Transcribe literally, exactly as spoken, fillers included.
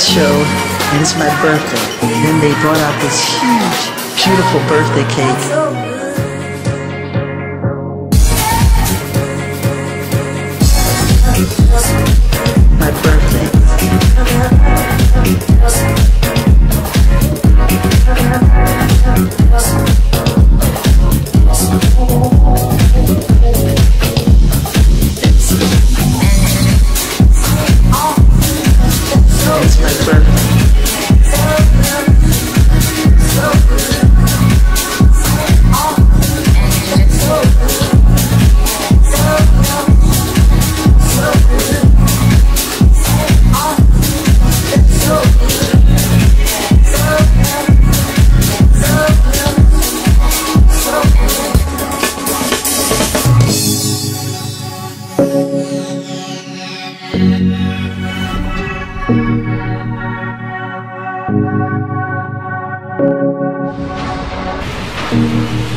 show, and it's my birthday. And then they brought out this huge, beautiful birthday cake. My birthday. It's my birthday. Thank you.